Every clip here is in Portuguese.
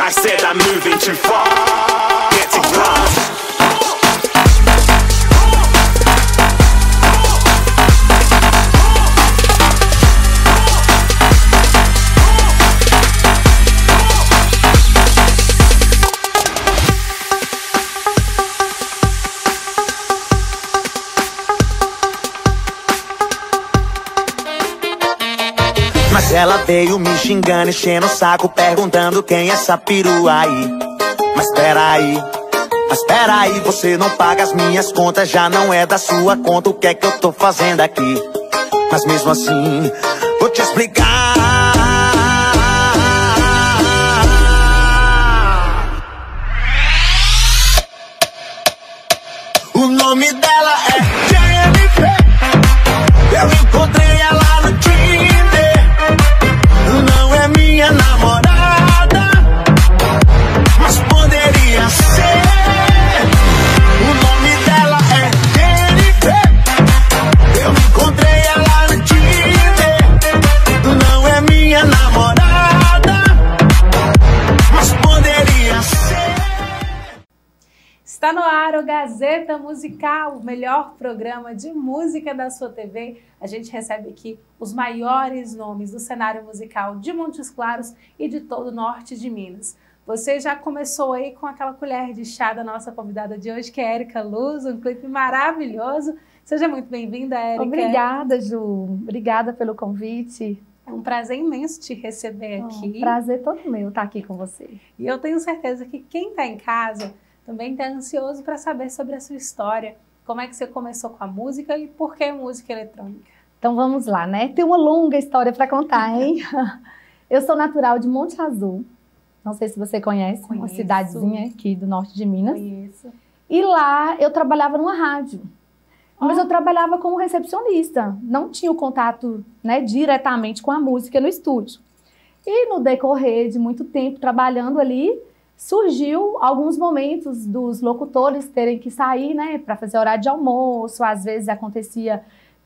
I said I'm moving too far. Get it gone. Mas ela veio me xingando, enchendo o saco, perguntando quem é essa perua aí. Mas peraí, você não paga as minhas contas, já não é da sua conta, o que é que eu tô fazendo aqui? Mas mesmo assim, vou te explicar. O nome dela é Jennifer. Eu encontrei ela no Tinder. Não é minha namorada, mas poderia ser. O nome dela é Jennifer. Eu encontrei ela no Tinder. Não é minha namorada, mas poderia ser. Está no ar o Gazeta Musical, o melhor programa de música da sua TV. A gente recebe aqui os maiores nomes do cenário musical de Montes Claros e de todo o norte de Minas. Você já começou aí com aquela colher de chá da nossa convidada de hoje, que é Érica Luz, um clipe maravilhoso. Seja muito bem-vinda, Érica. Obrigada, Ju. Obrigada pelo convite. É um prazer imenso te receber aqui. Prazer todo meu estar aqui com você. E eu tenho certeza que quem está em casa também está ansioso para saber sobre a sua história. Como é que você começou com a música e por que música eletrônica? Então vamos lá, né? Tem uma longa história para contar, hein? Eu sou natural de Monte Azul. Não sei se você conhece, uma cidadezinha aqui do norte de Minas. Conheço. E lá eu trabalhava numa rádio. Mas eu trabalhava como recepcionista. Não tinha o contato, né, diretamente com a música no estúdio. E no decorrer de muito tempo trabalhando ali, surgiu alguns momentos dos locutores terem que sair, né, para fazer horário de almoço, às vezes acontecia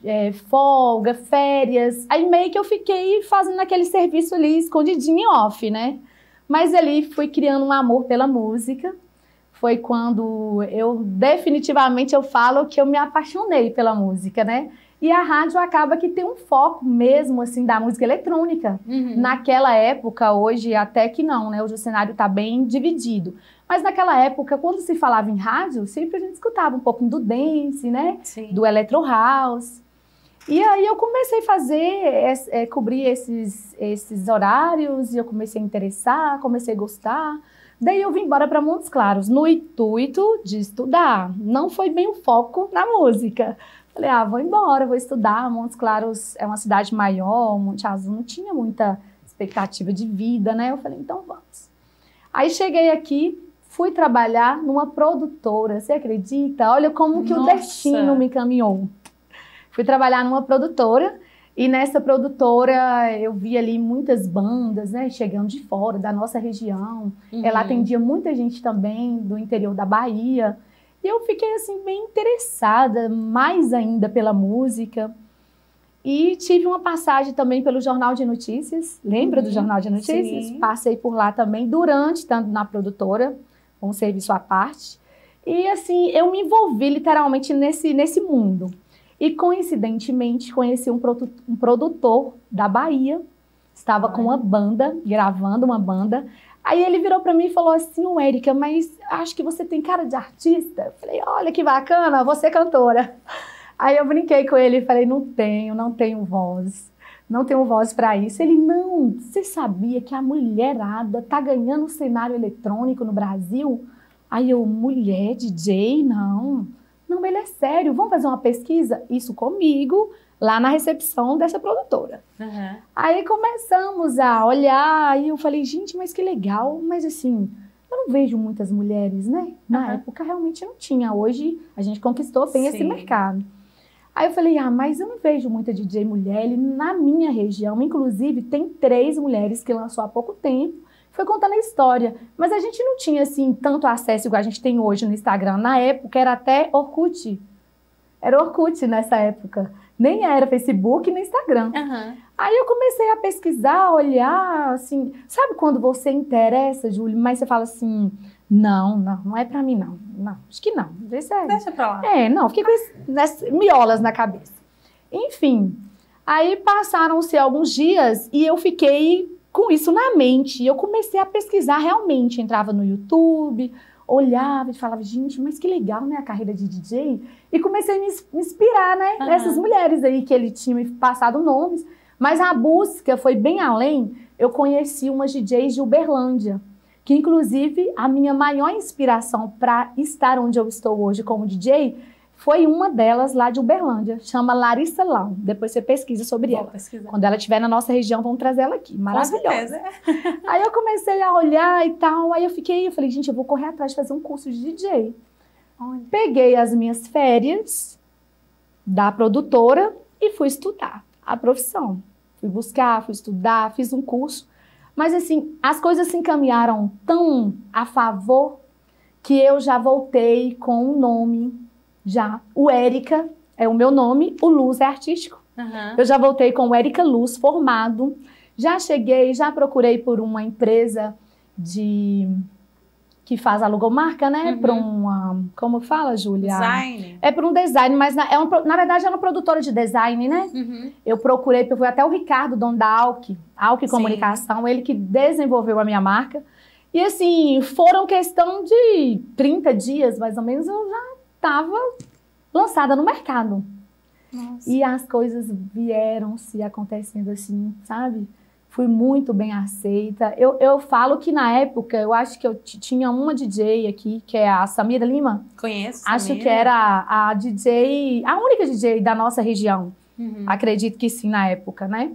folga, férias, aí meio que eu fiquei fazendo aquele serviço ali escondidinho em off, né, mas ali fui criando um amor pela música. Foi quando eu definitivamente eu falo que eu me apaixonei pela música, né? E a rádio acaba que tem um foco mesmo, assim, da música eletrônica. Naquela época, hoje até que não, né? Hoje o cenário está bem dividido. Mas naquela época, quando se falava em rádio, sempre a gente escutava um pouquinho do dance, né? Sim. Do electro house. E aí eu comecei a fazer, cobrir esses horários, e eu comecei a interessar, comecei a gostar. Daí eu vim embora para Montes Claros, no intuito de estudar. Não foi bem o foco na música. Falei, vou embora, vou estudar. Montes Claros é uma cidade maior, Monte Azul não tinha muita expectativa de vida, né? Eu falei, então vamos. Aí cheguei aqui, fui trabalhar numa produtora, você acredita? Olha como que o destino me encaminhou. Fui trabalhar numa produtora, e nessa produtora eu vi ali muitas bandas, né, chegando de fora, da nossa região. Ela atendia muita gente também do interior da Bahia. E eu fiquei assim bem interessada, mais ainda pela música. E tive uma passagem também pelo Jornal de Notícias. Lembra do Jornal de Notícias? Sim. Passei por lá também durante, estando na produtora, com um serviço à parte. E assim, eu me envolvi literalmente nesse mundo. E coincidentemente conheci um produtor da Bahia, estava com uma banda, gravando uma banda. Aí ele virou para mim e falou assim, Érica, mas acho que você tem cara de artista. Eu falei, olha que bacana, você é cantora. Aí eu brinquei com ele e falei, não tenho voz. Não tenho voz para isso. Ele, não, você sabia que a mulherada tá ganhando o cenário eletrônico no Brasil? Aí eu, mulher, DJ? Não, ele é sério, vamos fazer uma pesquisa? Isso comigo, lá na recepção dessa produtora. Aí começamos a olhar, e eu falei, gente, mas que legal, mas assim, eu não vejo muitas mulheres, né? Na época realmente não tinha, hoje a gente conquistou bem esse mercado. Aí eu falei, mas eu não vejo muita DJ mulher, e na minha região, inclusive, tem 3 mulheres que lançou há pouco tempo, foi contando a história, mas a gente não tinha assim tanto acesso igual a gente tem hoje no Instagram. Na época era até Orkut. Era Orkut nessa época. Nem era Facebook, nem Instagram. Aham. Aí eu comecei a pesquisar, olhar, assim... Sabe quando você interessa, Júlio, mas você fala assim... Não é pra mim, não. Não, acho que não. Isso é... Deixa pra lá. Não, fiquei com miolas na cabeça. Enfim, aí passaram-se alguns dias e eu fiquei com isso na mente. E eu comecei a pesquisar realmente. Entrava no YouTube, olhava e falava, gente, mas que legal, né, a carreira de DJ. E comecei a me inspirar, né, nessas mulheres aí que ele tinha me passado nomes. Mas a busca foi bem além. Eu conheci umas DJs de Uberlândia, que inclusive a minha maior inspiração para estar onde eu estou hoje como DJ foi uma delas lá de Uberlândia, chama Larissa Lau. Depois você pesquisa sobre ela. Pesquisar. Quando ela estiver na nossa região, vamos trazer ela aqui. Maravilhosa. Com certeza. Aí eu comecei a olhar e tal, aí eu falei, gente, eu vou correr atrás de fazer um curso de DJ. Olha. Peguei as minhas férias da produtora e fui estudar a profissão. Fui buscar, fui estudar, fiz um curso. Mas assim, as coisas se encaminharam tão a favor que eu já voltei com um nome, o Érica é o meu nome, o Luz é artístico. Eu já voltei com o Érica Luz formado. Já cheguei, já procurei por uma empresa que faz a logomarca, né? Para uma, como fala, Júlia? Design. É para um design, mas na verdade é uma produtora de design, né? Eu procurei, porque eu fui até o Ricardo, dono da Alck Comunicação, ele que desenvolveu a minha marca. E assim, foram questão de 30 dias, mais ou menos, eu já estava lançada no mercado. Nossa. E as coisas vieram se acontecendo assim, sabe? Fui muito bem aceita. Eu falo que na época, eu acho que eu tinha uma DJ aqui, que é a Samira Lima. Conheço. Acho Samira. que era a DJ, a única DJ da nossa região. Acredito que sim, na época, né?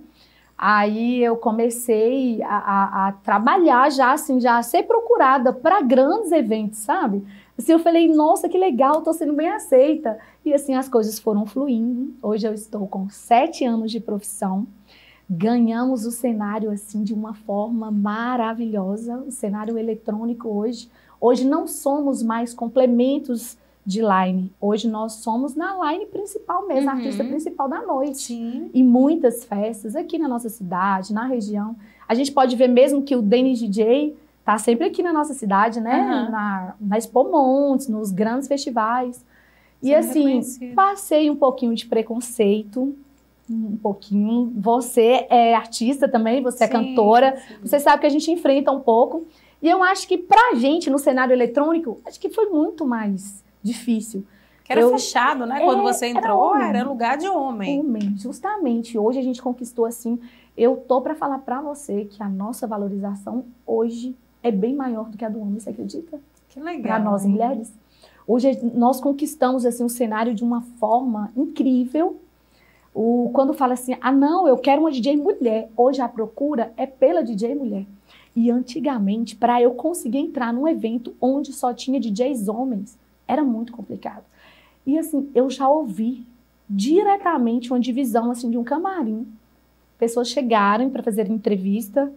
Aí eu comecei a trabalhar já, assim, já a ser procurada para grandes eventos, sabe? Assim, eu falei, nossa, que legal, tô sendo bem aceita. E assim, as coisas foram fluindo. Hoje eu estou com 7 anos de profissão. Ganhamos o cenário, assim, de uma forma maravilhosa. O cenário eletrônico hoje. Hoje não somos mais complementos de line. Hoje nós somos na line principal mesmo, a artista principal da noite. Sim. E muitas festas aqui na nossa cidade, na região. A gente pode ver mesmo que o Denis DJ tá sempre aqui na nossa cidade, né? Na Expo Montes, nos grandes festivais. E assim, passei um pouquinho de preconceito, um pouquinho. Você é artista também, você é cantora. Você sabe que a gente enfrenta um pouco. E eu acho que pra gente, no cenário eletrônico, acho que foi muito mais difícil. Que era fechado, né? Quando você entrou, era lugar de homem. Justamente. Hoje a gente conquistou assim. Eu tô pra falar pra você que a nossa valorização hoje é bem maior do que a do homem, você acredita? Que legal. Pra nós mulheres. Hoje nós conquistamos assim um cenário de uma forma incrível. Quando fala assim, não, eu quero uma DJ mulher. Hoje a procura é pela DJ mulher. E antigamente, para eu conseguir entrar num evento onde só tinha DJs homens, era muito complicado. E assim, eu já ouvi diretamente uma divisão assim de um camarim. Pessoas chegaram para fazer entrevista.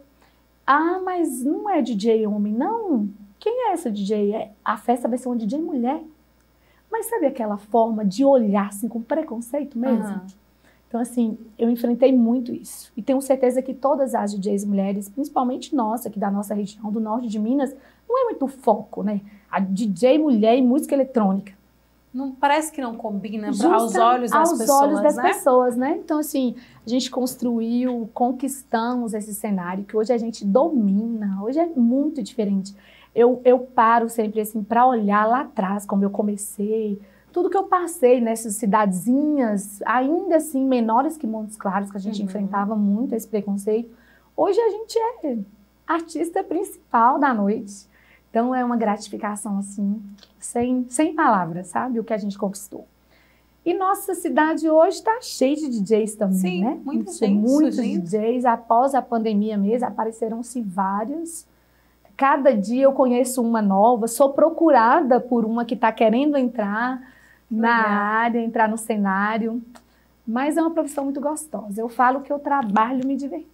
Mas não é DJ homem, não. Quem é essa DJ? A festa vai ser uma DJ mulher. Mas sabe aquela forma de olhar assim com preconceito mesmo? Então assim, eu enfrentei muito isso. E tenho certeza que todas as DJs mulheres, principalmente nossa, aqui da nossa região, do norte de Minas, não é muito foco, né? A DJ mulher e música eletrônica. Não, parece que não combina aos olhos das pessoas, aos olhos das né? pessoas, né? Então, assim, a gente construiu, conquistamos esse cenário que hoje a gente domina. Hoje é muito diferente. Eu paro sempre, assim, para olhar lá atrás, como eu comecei, tudo que eu passei nessas cidadezinhas, ainda assim, menores que Montes Claros, que a gente enfrentava muito esse preconceito. Hoje a gente é artista principal da noite. Então, é uma gratificação, assim, sem palavras, sabe? O que a gente conquistou. E nossa cidade hoje está cheia de DJs também, né? Muita gente muitos surgindo. DJs. Após a pandemia mesmo, apareceram-se vários. Cada dia eu conheço uma nova. Sou procurada por uma que está querendo entrar na área, entrar no cenário. Mas é uma profissão muito gostosa. Eu falo que eu trabalho me divertindo.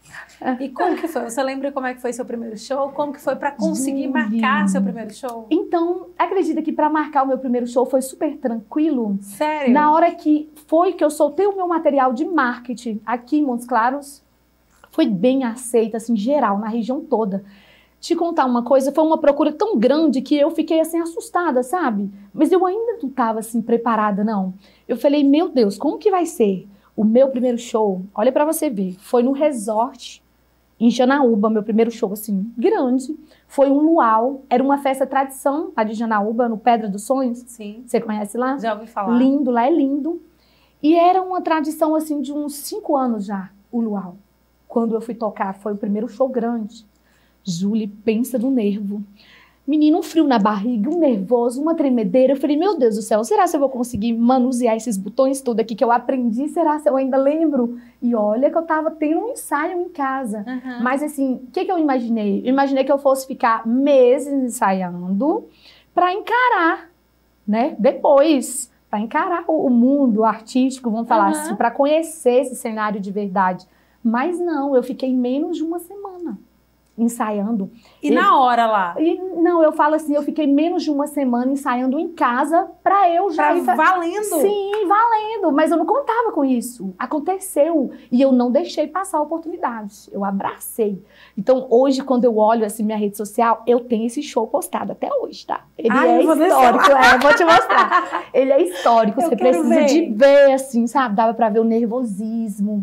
E como que foi? Você lembra como é que foi seu primeiro show? Como que foi para conseguir Júlia. marcar seu primeiro show? Então, acredita que para marcar o meu primeiro show foi super tranquilo? Sério? Na hora que eu soltei o meu material de marketing aqui em Montes Claros, foi bem aceita, assim, geral, na região toda. Te contar uma coisa, foi uma procura tão grande que eu fiquei, assim, assustada, sabe? Mas eu ainda não estava, assim, preparada, não. Eu falei, meu Deus, como que vai ser o meu primeiro show? Olha para você ver, foi no resort em Janaúba, meu primeiro show, assim, grande. Foi um luau, era uma festa tradição lá de Janaúba, no Pedra dos Sonhos. Sim. Você conhece lá? Já ouvi falar. Lindo, lá é lindo. E era uma tradição, assim, de uns 5 anos já, o luau. Quando eu fui tocar, foi o primeiro show grande. Júlia, pensa no nervo. Menino, um frio na barriga, um nervoso, uma tremedeira. Eu falei, meu Deus do céu, será que eu vou conseguir manusear esses botões tudo aqui que eu aprendi? Será que eu ainda lembro? E olha que eu tava tendo um ensaio em casa. Uhum. Mas assim, o que eu imaginei? Eu imaginei que eu fosse ficar meses ensaiando para encarar, né? Depois, para encarar o mundo artístico, vamos falar assim, para conhecer esse cenário de verdade. Mas não, eu fiquei menos de uma semana ensaiando. E na hora lá? Não, eu falo assim, eu fiquei menos de uma semana ensaiando em casa pra eu já ir... Valendo? Sim, valendo, mas eu não contava com isso. Aconteceu e eu não deixei passar a oportunidade. Eu abracei. Então, hoje, quando eu olho assim minha rede social, eu tenho esse show postado até hoje, tá? Ele é histórico, vou te mostrar. Ele é histórico, você precisa de ver, assim, sabe? Dava pra ver o nervosismo.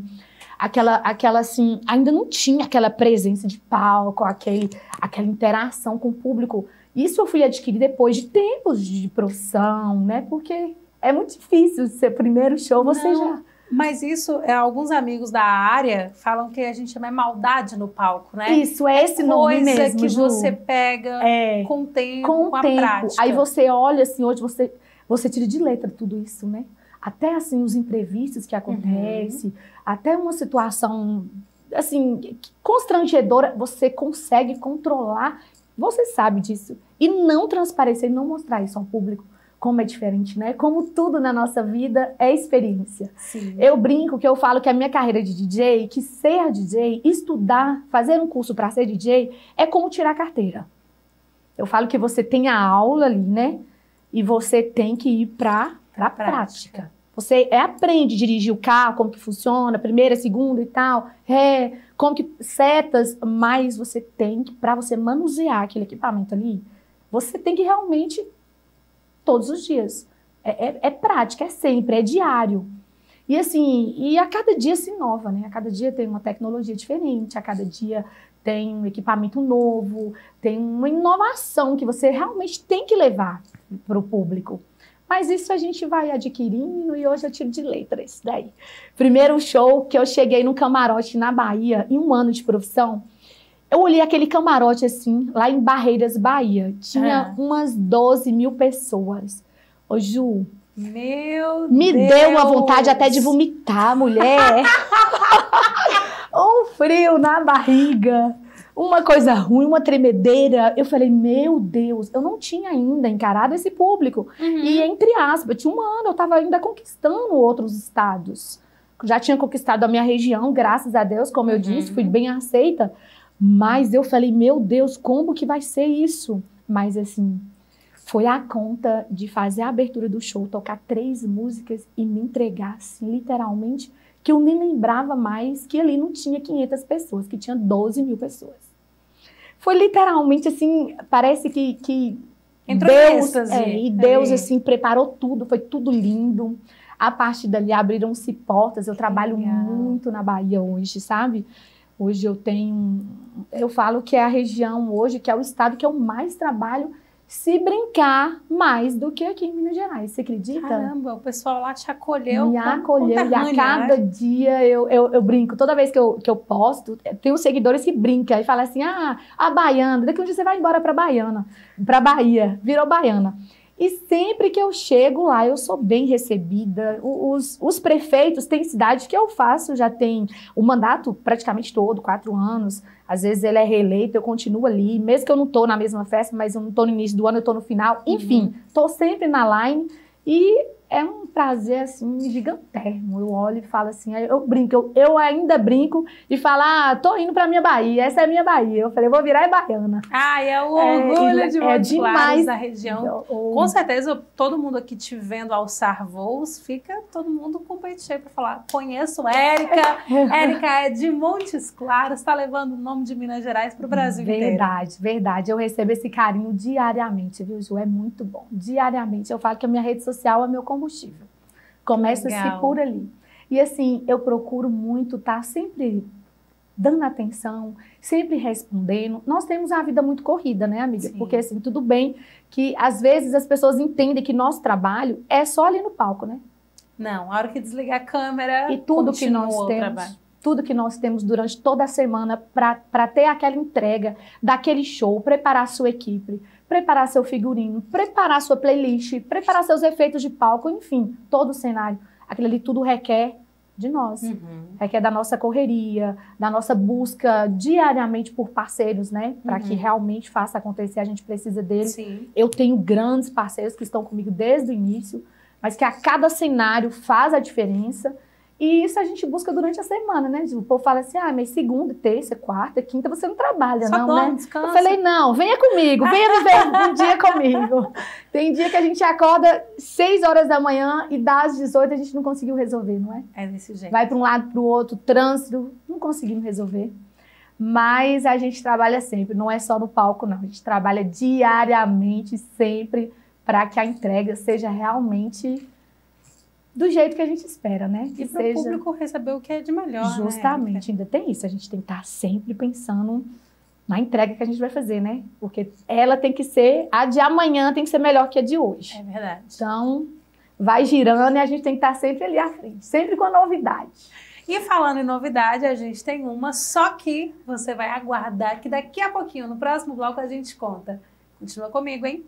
Aquela assim, ainda não tinha aquela presença de palco, aquela interação com o público. Isso eu fui adquirir depois de tempos de profissão, né? Porque é muito difícil ser primeiro show, você já... Mas isso, alguns amigos da área falam que a gente chama maldade no palco, né? Isso, é esse nome mesmo, coisa que Ju. você pega com o tempo, com a prática. Aí você olha assim, hoje você tira de letra tudo isso, né? Até assim os imprevistos que acontecem, até uma situação assim constrangedora, você consegue controlar, você sabe disso. E não transparecer, não mostrar isso ao público, como é diferente, né? Como tudo na nossa vida é experiência. Sim. Eu brinco que eu falo que a minha carreira de DJ, que ser DJ, estudar, fazer um curso para ser DJ, é como tirar carteira. Eu falo que você tem a aula ali, né? E você tem que ir para a prática. Você aprende a dirigir o carro, como que funciona, primeira, segunda e tal, como que setas, mas você tem que, para você manusear aquele equipamento ali, você tem que realmente, todos os dias, é prática, é sempre, é diário. E assim, e a cada dia se inova, né? A cada dia tem uma tecnologia diferente, a cada dia tem um equipamento novo, tem uma inovação que você realmente tem que levar para o público. Mas isso a gente vai adquirindo e hoje eu tiro de letra isso daí. Primeiro show que eu cheguei no camarote na Bahia, em 1 ano de profissão, eu olhei aquele camarote assim, lá em Barreiras, Bahia. Tinha umas 12 mil pessoas. Ô Ju, me deu uma vontade até de vomitar, mulher. Um frio na barriga. Uma coisa ruim, uma tremedeira. Eu falei, meu Deus, eu não tinha ainda encarado esse público. E, entre aspas, tinha 1 ano, eu estava ainda conquistando outros estados. Já tinha conquistado a minha região, graças a Deus, como eu disse, fui bem aceita. Mas eu falei, meu Deus, como que vai ser isso? Mas, assim, foi a conta de fazer a abertura do show, tocar 3 músicas e me entregar, assim, literalmente, que eu nem lembrava mais que ali não tinha 500 pessoas, que tinha 12 mil pessoas. Foi literalmente assim, parece que Deus, Deus assim, preparou tudo, foi tudo lindo. A partir dali abriram-se portas, eu trabalho muito na Bahia hoje, sabe? Hoje eu falo que é a região hoje, que é o estado que eu mais trabalho, se brincar mais do que aqui em Minas Gerais, você acredita? Caramba, o pessoal lá te acolheu. Me acolheu, e a cada dia eu brinco. Toda vez que eu posto, tem uns seguidores que brincam e falam assim, a baiana, daqui um dia você vai embora pra Bahia, virou baiana. E sempre que eu chego lá, eu sou bem recebida. Os prefeitos, tem cidade que eu faço, já tem o mandato praticamente todo, 4 anos. Às vezes ele é reeleito, eu continuo ali. Mesmo que eu não tô na mesma festa, mas eu não tô no início do ano, eu tô no final. Enfim, tô sempre na line. E é um prazer, assim, gigantérrimo. Eu olho e falo assim, aí eu brinco, eu ainda brinco e falo, tô indo pra minha Bahia, essa é a minha Bahia. Eu falei, vou virar baiana. É o orgulho de Montes Claros, da região. Com certeza, todo mundo aqui te vendo alçar voos, fica todo mundo com o peito cheio pra falar, conheço Érica, Érica é de Montes Claros, está levando o nome de Minas Gerais pro Brasil inteiro. Verdade, verdade. Eu recebo esse carinho diariamente, viu, Ju? É muito bom. Diariamente. Eu falo que a minha rede social é meu combustível. Começa-se por ali. E assim, eu procuro muito estar sempre dando atenção, sempre respondendo. Nós temos uma vida muito corrida, né, amiga? Sim. Porque assim, tudo bem que às vezes as pessoas entendem que nosso trabalho é só ali no palco, né? Não, a hora que desligar a câmera, e tudo que nós temos, tudo que nós temos durante toda a semana para ter aquela entrega daquele show, preparar sua equipe, preparar seu figurino, preparar sua playlist, preparar seus efeitos de palco, enfim, todo o cenário. Aquilo ali tudo requer de nós. Requer da nossa correria, da nossa busca diariamente por parceiros, né? Para que realmente faça acontecer, a gente precisa deles. Sim. Eu tenho grandes parceiros que estão comigo desde o início, mas que a cada cenário faz a diferença. E isso a gente busca durante a semana, né? O povo fala assim, mas segunda, terça, quarta, quinta você não trabalha, só não, dorme, né? Descansa. Eu falei, não, venha comigo, venha viver um dia comigo. Tem dia que a gente acorda 6 horas da manhã e das 18 a gente não conseguiu resolver, não é? É desse jeito. Vai para um lado, para o outro, trânsito, não conseguimos resolver. Mas a gente trabalha sempre, não é só no palco, não. A gente trabalha diariamente, sempre, para que a entrega seja realmente do jeito que a gente espera, né? E para o público receber o que é de melhor, justamente, né, ainda tem isso. A gente tem que estar sempre pensando na entrega que a gente vai fazer, né? Porque ela tem que ser, a de amanhã tem que ser melhor que a de hoje. É verdade. Então, vai girando e a gente tem que estar sempre ali à frente, sempre com a novidade. E falando em novidade, a gente tem uma, só que você vai aguardar que daqui a pouquinho, no próximo bloco, a gente conta. Continua comigo, hein?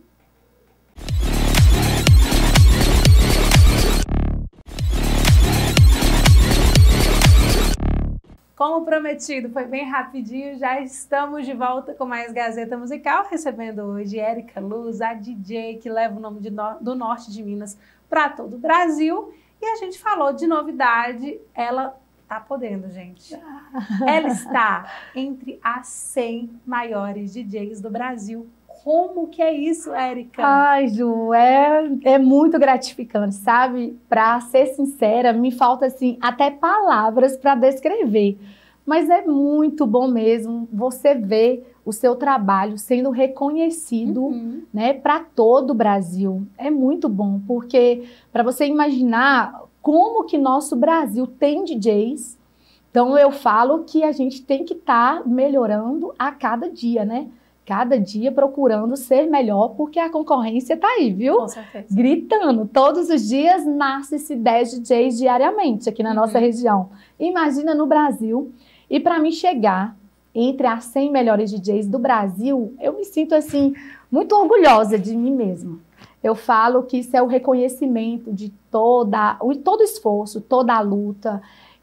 Como prometido, foi bem rapidinho, já estamos de volta com mais Gazeta Musical, recebendo hoje Érica Luz, a DJ que leva o nome do norte de Minas para todo o Brasil. E a gente falou de novidade, ela tá podendo, gente. Ela está entre as 100 maiores DJs do Brasil. Como que é isso, Érica? Ai, Ju, é muito gratificante, sabe? Pra ser sincera, me falta, assim, até palavras para descrever. Mas é muito bom mesmo você ver o seu trabalho sendo reconhecido, né, para todo o Brasil. É muito bom, porque para você imaginar como que nosso Brasil tem DJs, então eu falo que a gente tem que estar melhorando a cada dia, né? Cada dia procurando ser melhor, porque a concorrência tá aí, viu? Com certeza. Gritando. Todos os dias nasce-se 10 DJs diariamente aqui na nossa região. Imagina no Brasil. E para mim chegar entre as 100 melhores DJs do Brasil, eu me sinto, assim, muito orgulhosa de mim mesma. Eu falo que isso é o reconhecimento de todo esforço, toda a luta.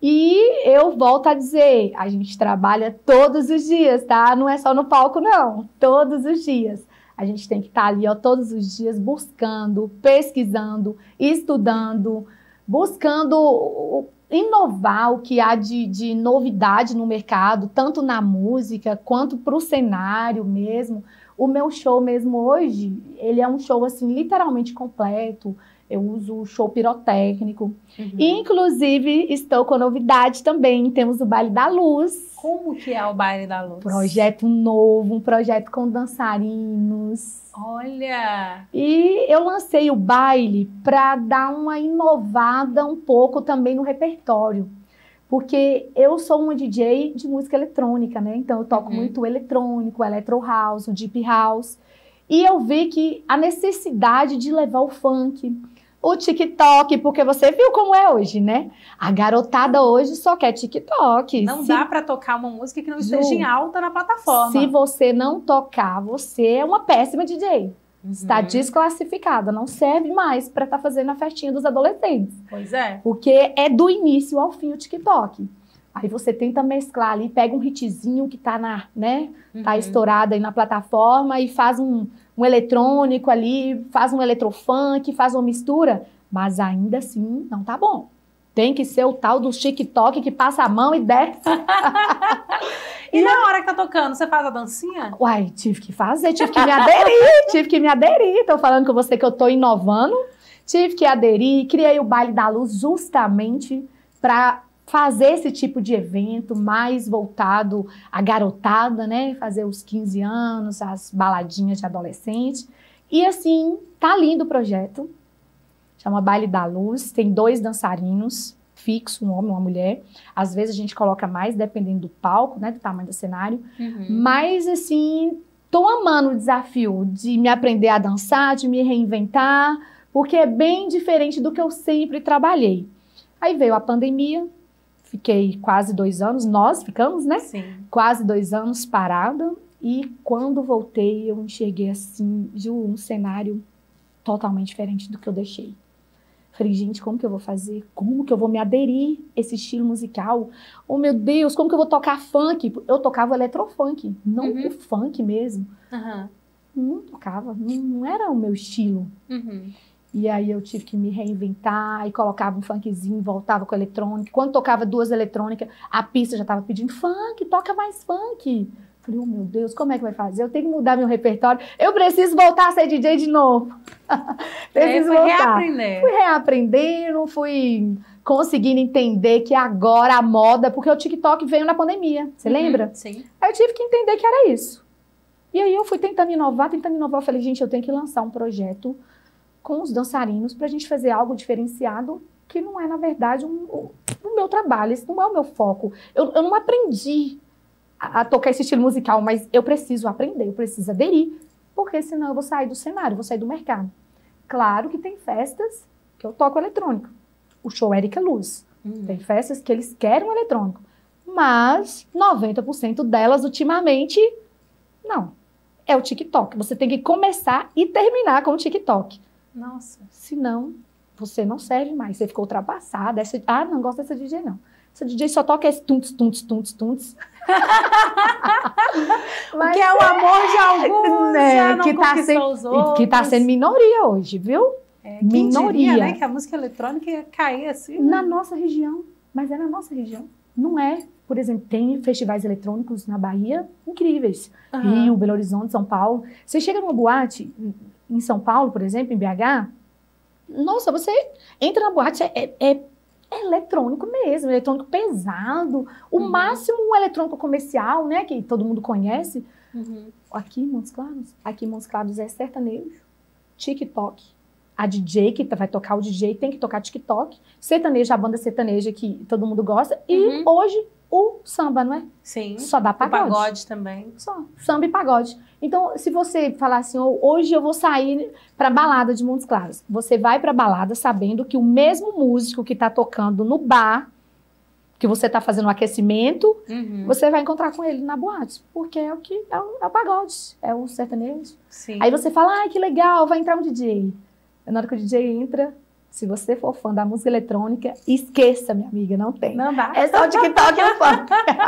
E eu volto a dizer, a gente trabalha todos os dias, tá? Não é só no palco, não. Todos os dias. A gente tem que estar ali, ó, todos os dias buscando, pesquisando, estudando, buscando inovar o que há de novidade no mercado, tanto na música quanto para o cenário mesmo. O meu show mesmo hoje, ele é um show, assim, literalmente completo. Eu uso o show pirotécnico. E, inclusive, estou com novidade também. Temos o Baile da Luz. Como que é o Baile da Luz? Projeto novo, um projeto com dançarinos. Olha! E eu lancei o baile para dar uma inovada um pouco também no repertório. Porque eu sou uma DJ de música eletrônica, né? Então eu toco muito eletrônico, electro house, o deep house. E eu vi que a necessidade de levar o funk, o TikTok, porque você viu como é hoje, né? A garotada hoje só quer TikTok. Não dá para tocar uma música que não esteja em alta na plataforma. Se você não tocar, você é uma péssima DJ. Está desclassificada, não serve mais para estar fazendo a festinha dos adolescentes. Pois é. Porque é do início ao fim o TikTok. Aí você tenta mesclar ali, pega um hitzinho que tá tá estourado aí na plataforma e faz um eletrônico ali, faz um eletrofunk, faz uma mistura. Mas ainda assim, não tá bom. Tem que ser o tal do TikTok que passa a mão e desce. E na hora que tá tocando, você faz a dancinha? Uai, tive que fazer, tive que me aderir. Tô falando com você que eu tô inovando. Tive que aderir, criei o Baile da Luz justamente para fazer esse tipo de evento mais voltado à garotada, né? Fazer os 15 anos, as baladinhas de adolescente. E assim, tá lindo o projeto. Chama Baile da Luz, tem 2 dançarinos fixos, um homem e uma mulher. Às vezes a gente coloca mais, dependendo do palco, né? Do tamanho do cenário. Mas assim, tô amando o desafio de me aprender a dançar, de me reinventar, porque é bem diferente do que eu sempre trabalhei. Aí veio a pandemia, fiquei quase 2 anos, nós ficamos, né? Sim. Quase 2 anos parada. E quando voltei, eu enxerguei assim, um cenário totalmente diferente do que eu deixei. Falei, gente, como que eu vou fazer? Como que eu vou me aderir a esse estilo musical? Oh, meu Deus, como que eu vou tocar funk? Eu tocava eletrofunk, não o funk mesmo. Não tocava, não era o meu estilo. E aí eu tive que me reinventar e colocava um funkzinho, voltava com eletrônica. Quando tocava 2 eletrônicas, a pista já estava pedindo funk, toca mais funk. Falei, oh meu Deus, como é que vai fazer? Eu tenho que mudar meu repertório. Eu preciso voltar a ser DJ de novo. Preciso voltar. Fui reaprendendo, fui conseguindo entender que agora a moda, porque o TikTok veio na pandemia, você lembra? Sim. Aí eu tive que entender que era isso. E aí eu fui tentando inovar. Eu falei, gente, eu tenho que lançar um projeto com os dançarinos pra gente fazer algo diferenciado que não é, na verdade, o meu trabalho. Esse não é o meu foco. Eu não aprendi a tocar esse estilo musical, mas eu preciso aprender, eu preciso aderir, porque senão eu vou sair do cenário, vou sair do mercado. Claro que tem festas que eu toco eletrônico. O show Érica Luz. Tem festas que eles querem um eletrônico. Mas 90% delas, ultimamente, não. É o TikTok. Você tem que começar e terminar com o TikTok. Nossa. Senão, você não serve mais. Você ficou ultrapassada. Não gosto dessa DJ, não. Essa DJ só toca esse tuntos. Mas que é o amor de alguns, já não conquistou os outros. Que tá sendo minoria hoje, viu? Minoria. Diria, né, que a música eletrônica ia cair assim. Na nossa região. Mas é na nossa região. Não é. Por exemplo, tem festivais eletrônicos na Bahia incríveis. Rio, Belo Horizonte, São Paulo. Você chega numa boate em São Paulo, por exemplo, em BH. Nossa, você entra na boate, é eletrônico mesmo, eletrônico pesado. O máximo um eletrônico comercial, né, que todo mundo conhece. Aqui em Montes Claros é sertanejo, TikTok. A DJ que vai tocar, o DJ tem que tocar TikTok. Sertanejo, a banda sertaneja que todo mundo gosta. E hoje o samba, não é? Sim. Só dá pagode. O pagode também. Só, samba e pagode. Então, se você falar assim, hoje eu vou sair para balada de Montes Claros, você vai para balada sabendo que o mesmo músico que está tocando no bar, que você está fazendo um aquecimento, você vai encontrar com ele na boate, porque é o pagode, é o sertanejo. Sim. Aí você fala, ai, que legal, vai entrar um DJ. Na hora que o DJ entra, se você for fã da música eletrônica, esqueça, minha amiga, não tem. Não dá. É só o TikTok e o funk.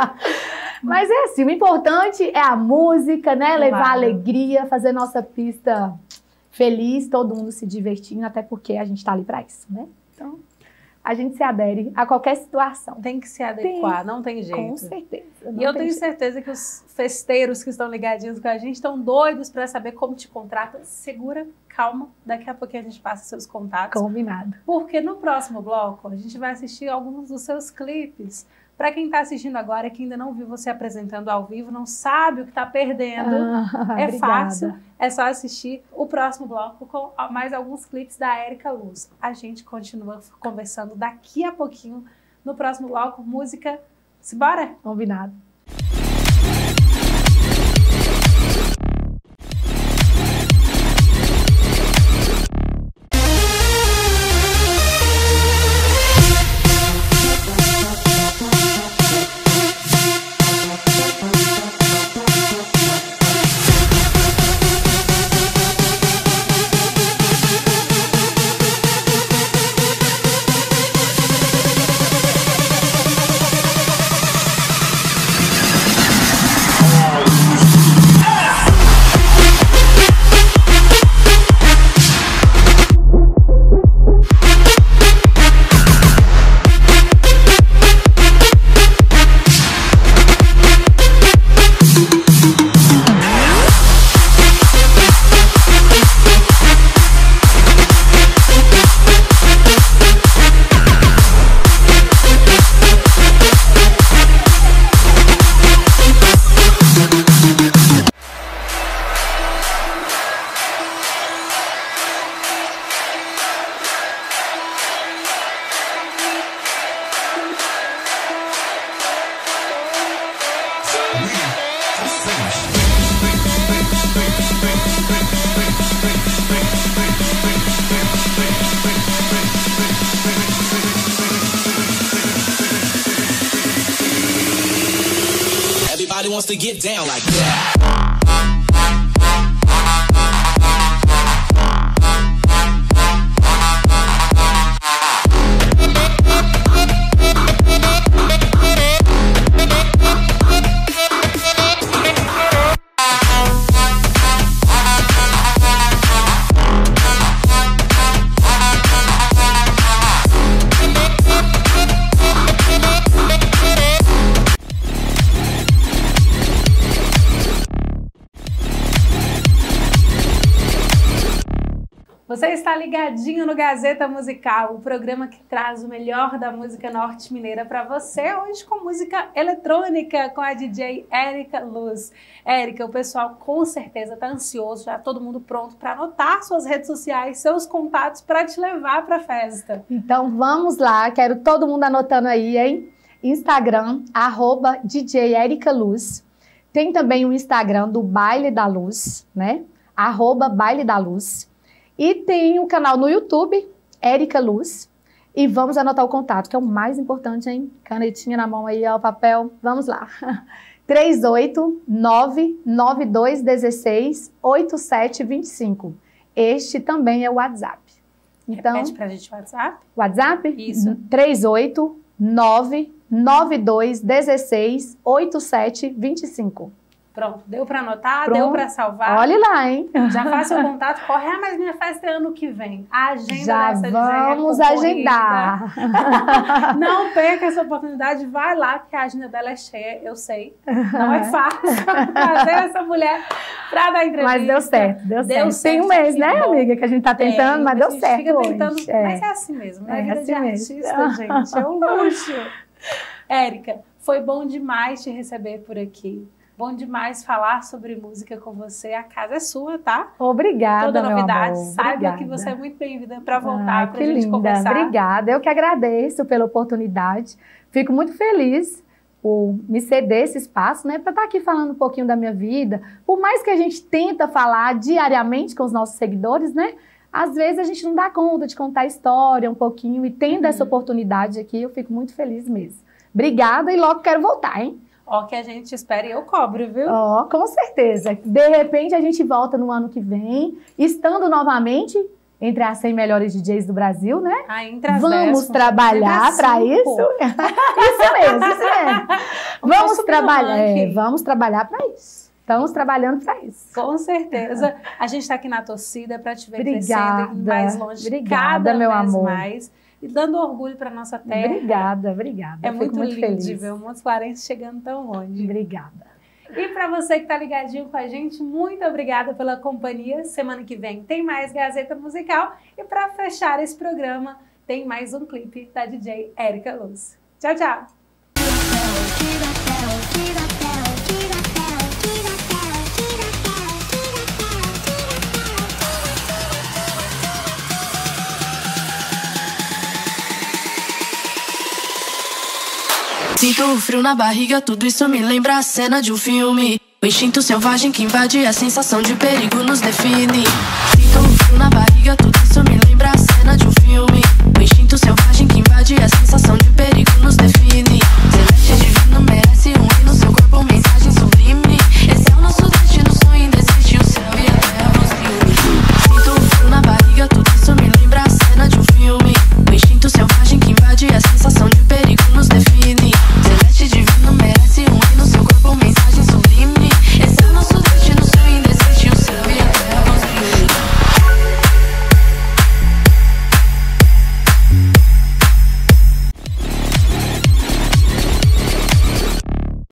Mas é assim, o importante é a música, né? Levar alegria, fazer nossa pista feliz, todo mundo se divertindo, até porque a gente tá ali pra isso, né? Então, a gente se adere a qualquer situação. Tem que se adequar, não tem jeito. Com certeza. E eu tenho certeza que os festeiros que estão ligadinhos com a gente estão doidos para saber como te contrata. Segura, calma, daqui a pouquinho a gente passa seus contatos. Combinado. Porque no próximo bloco a gente vai assistir alguns dos seus clipes. Para quem está assistindo agora, que ainda não viu você apresentando ao vivo, não sabe o que está perdendo, é fácil, é só assistir o próximo bloco com mais alguns clipes da Érica Luz. A gente continua conversando daqui a pouquinho no próximo bloco. Música, simbora? Combinado. wants to get down like that. Você está ligadinho no Gazeta Musical, o programa que traz o melhor da música norte-mineira para você, hoje com música eletrônica, com a DJ Érica Luz. Érica, o pessoal com certeza está ansioso, já todo mundo pronto para anotar suas redes sociais, seus contatos para te levar para a festa. Então vamos lá, quero todo mundo anotando aí, hein? Instagram, @DJ Érica Luz. Tem também o Instagram do Baile da Luz, né? @Baile da Luz. E tem o canal no YouTube, Érica Luz. E vamos anotar o contato, que é o mais importante, hein? Canetinha na mão aí, ó, papel. Vamos lá. 389-9216-8725. Este também é o WhatsApp. Então, repete pra gente o WhatsApp. WhatsApp? Isso. 389-9216-8725. Pronto, deu para anotar, Pronto. deu para salvar. Olhe lá, hein? Já faça o contato, corre, mas minha festa é ano que vem. A agenda Já dessa vamos DJ é agendar. Não perca essa oportunidade, vai lá, que a agenda dela é cheia, eu sei. Não é fácil fazer essa mulher para dar entrevista. Mas deu certo, deu certo. Tem um mês, né, bom. amiga, que a gente tá tentando, mas deu certo fica hoje. tentando, mas é assim mesmo, né? É Vida assim de mesmo. artista, gente, é um luxo. Érica, foi bom demais te receber por aqui. Bom demais falar sobre música com você. A casa é sua, tá? Obrigada, Toda novidade, meu amor. saiba Obrigada. que você é muito bem-vinda para voltar, para a gente linda. conversar. Obrigada, eu que agradeço pela oportunidade. Fico muito feliz por me ceder esse espaço, né, para estar aqui falando um pouquinho da minha vida. Por mais que a gente tenta falar diariamente com os nossos seguidores, né, às vezes a gente não dá conta de contar a história um pouquinho, e tendo essa oportunidade aqui, eu fico muito feliz mesmo. Obrigada e logo quero voltar, hein? Ó, que a gente espera e eu cobro, viu? Ó, com certeza. De repente a gente volta no ano que vem, estando novamente entre as 100 melhores DJs do Brasil, né? Entre as Vamos 10, trabalhar para isso. Isso mesmo. Vamos trabalhar, vamos trabalhar para isso. Estamos trabalhando para isso. Com certeza. A gente está aqui na torcida para te ver Obrigada. crescendo, indo mais longe, Obrigada, cada meu vez amor. mais. E dando orgulho para nossa terra. Obrigada. É Fico muito lindo feliz. de ver o Montes Clarence chegando tão longe. Obrigada. E para você que está ligadinho com a gente, muito obrigada pela companhia. Semana que vem tem mais Gazeta Musical. E para fechar esse programa, tem mais um clipe da DJ Érica Luz. Tchau, tchau! Sinto o frio na barriga, tudo isso me lembra a cena de um filme. O instinto selvagem que invade, a sensação de perigo nos define. Sinto o frio na barriga, tudo isso me lembra a cena de um filme. O instinto selvagem que invade, a sensação de perigo nos define. Celeste divino merece um hino, seu corpo mensagem.